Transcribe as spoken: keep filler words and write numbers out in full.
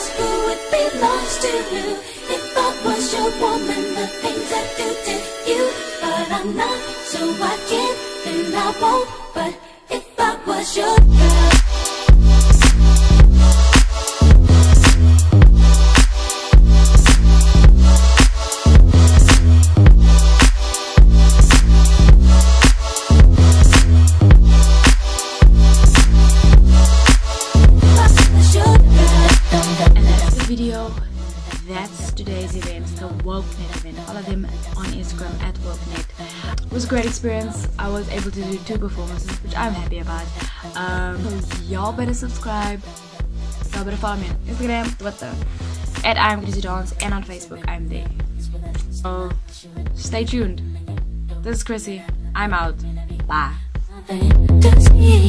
ask who it belongs to you. If I was your woman, the things I do to you. But I'm not, so I can't and I won't. But if I was your girl, video. That's today's event, the WokeNet event. Follow them on Instagram at WokeNet. It was a great experience. I was able to do two performances, which I'm happy about. Um, so y'all better subscribe. Y'all better follow me on Instagram, Twitter, at I'm Chrissy Dance, and on Facebook I'm there. So stay tuned. This is Chrissy. I'm out. Bye.